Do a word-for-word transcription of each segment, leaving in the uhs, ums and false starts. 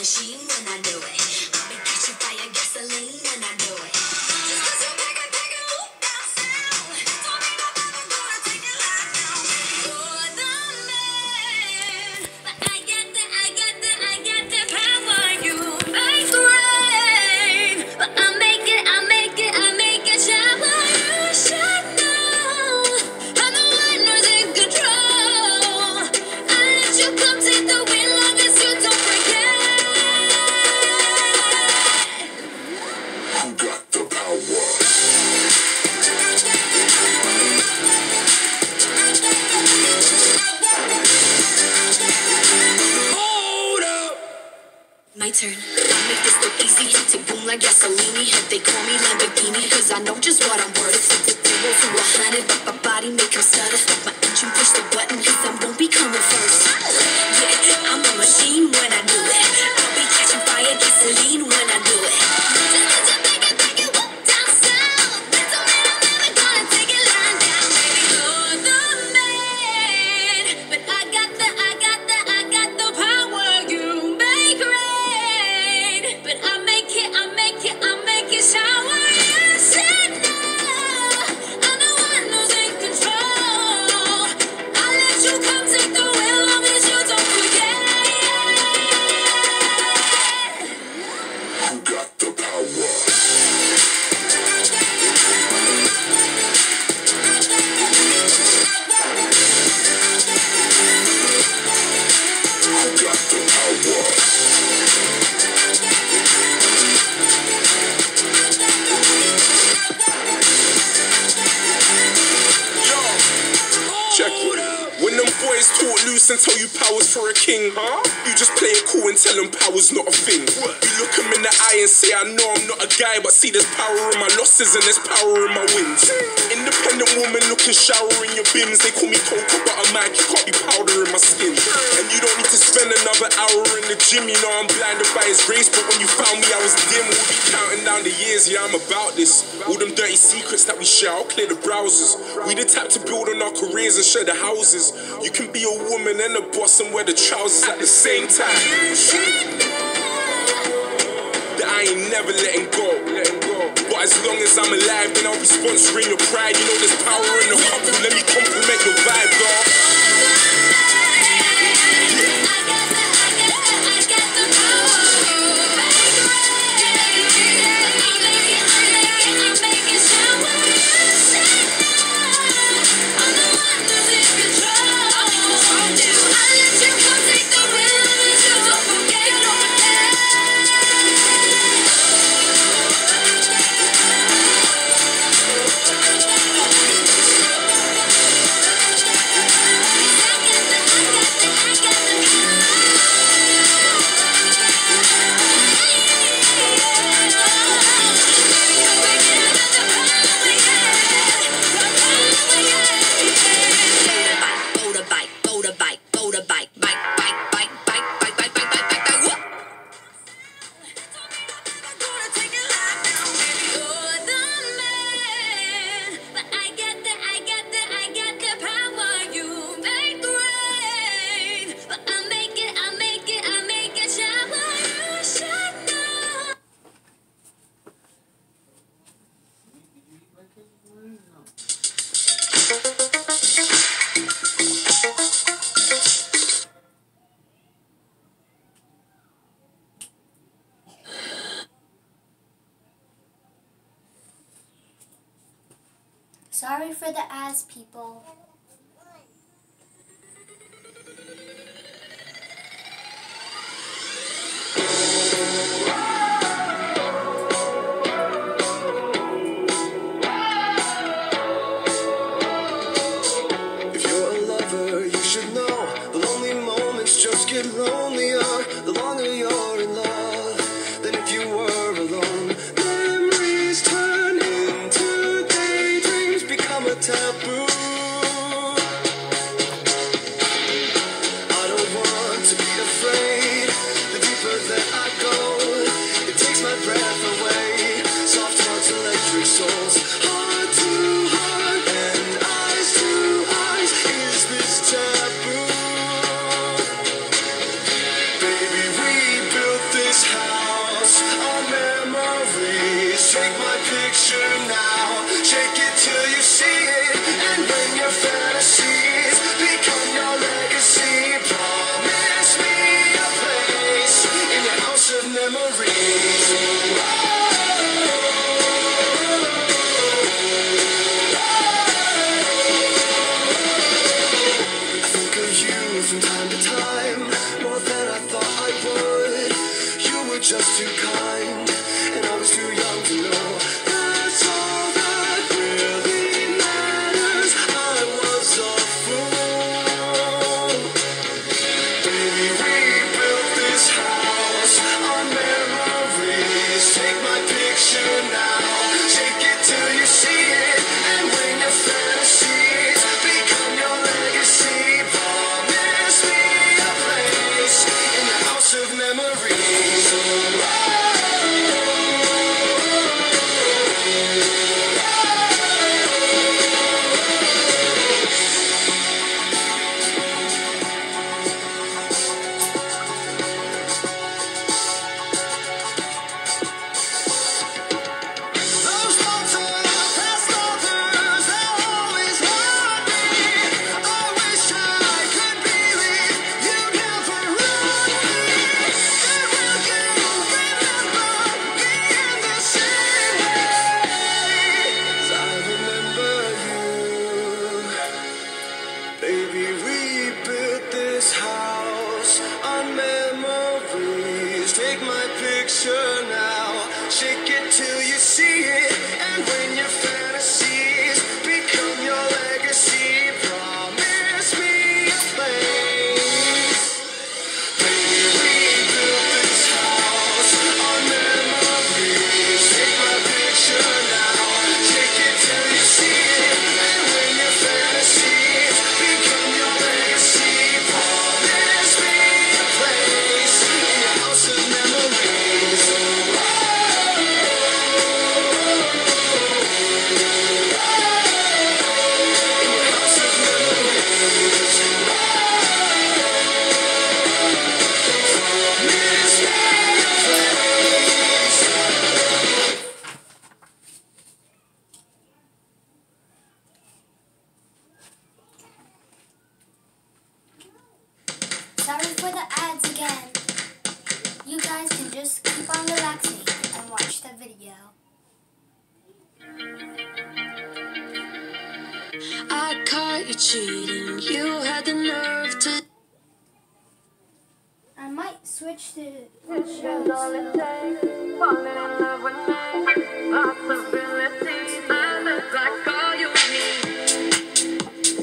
machine when I do it. I'll be catching fire, gasoline when I do it. Just 'cause you make it, make it whoop down sound. Don't mean I'm ever gonna take it lying down. You're the man, but I got the, I got the, I got the power. You make rain, but I make it, I make it, I make it shower. You should know I'm the one who's in control. I let you come take the wheel long as you don't forget. Who got the power? Hold up! My turn. I make this look easy. Tick boom like gasoline. They call me Lamborghini, cause I know just what I'm worth. Zero to a hundred, but my body make him stutter. My engine push the button, cause I'm gon' be coming first. Yeah, I'm a machine when I do it. I'll be catching fire, gasoline when I do it. Just 'cause you make it, make it whoop down south. That don't mean I'm never gonna take it lying down. Baby, you're the man, but I got the, I got the, I got the power. You make rain, but I make it, I make it, I make it shower. You said no, I'm the one who's in control. I let you come take the wheel long as you don't forget. Who got the power? Who got the power? Yo, check it. When them boys talk loose and tell you power's for a king, huh? You just play it cool and tell them power's not a thing. You look them in the eye and say, I know I'm not a guy, but see there's power in my losses and there's power in my wins. Independent woman looking shower in your bins. They call me cocoa butter Mike, you can't be powder in my skin. And you don't need to spend another hour in the gym. You know I'm blinded by his grace, but when you found me I was dim. We'll be counting down the years, yeah I'm about this. All them dirty secrets that we share, I'll clear the browsers. We the type to build on our careers and share the houses. You can be a woman and a boss and wear the trousers at the same time. That I ain't never letting go, letting go. But as long as I'm alive, then I'll be sponsoring your pride. You know there's power in the couple, let me compliment your vibe, girl. Sorry for the ads, people. If you're a lover, you should know the lonely moments just get lonelier the longer you're in love than if you were alone. Memories turn into daydreams, become a taboo. I don't want to be afraid. The deeper that I go, it takes my breath away. Soft hearts, electric souls, heart to heart and eyes to eyes. Is this taboo? Baby, we build from time to time, more than I thought I would. You were just too kind, and I was too young to know. That's all that really matters. I was a fool. Baby, we built this house on memories. Take my picture now, shake it till you see it, and when your fantasies become your legacy, promise me a place in the house of memories. Those thoughts of past lovers, they'll always haunt me. I wish I could believe you'd never run me. And will you remember me in the same way as I remember you? Baby, we built this house on memories. Take my picture now, shake it till you see it, and when your fantasies become your legacy, promise me a place. Baby, we built this house on memories. Take my picture now, shake it till you see it, and when your fantasies become your legacy, promise me a place in your house of memories. Sorry for the ads again. You guys can just keep on relaxing and watch the video. I caught you cheating. You had the nerve to. I might switch to All it shows. takes, falling in love with me. Possibilities, I look like all you need.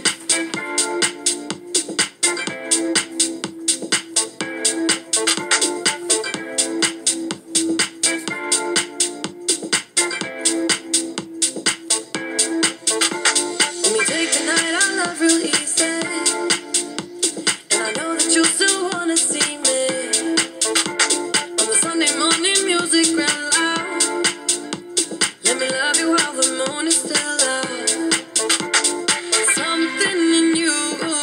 Let me take the night I love real easy. And I know that you still wanna see me. On the Sunday morning music ran loud. Let me love you while the moon is still out. Something in you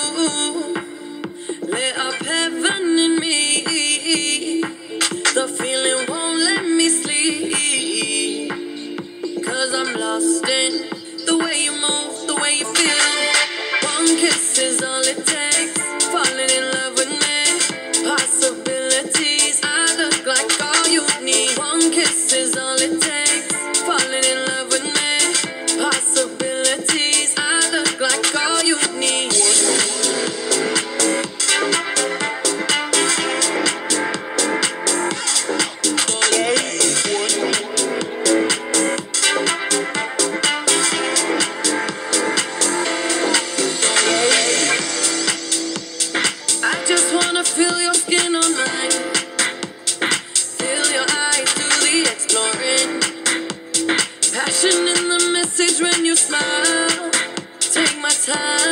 lit up heaven in me. The feeling won't let me sleep. Cause I'm lost in the way you move, the way you feel. One kiss is all it takes. Falling in love with me. Possibilities, I look like all you need. One kiss is all it takes. Falling in love with me. Possibilities, I look like all you need. I just wanna feel your skin on mine. Feel your eyes do the exploring. Passion in the message when you smile. Take my time.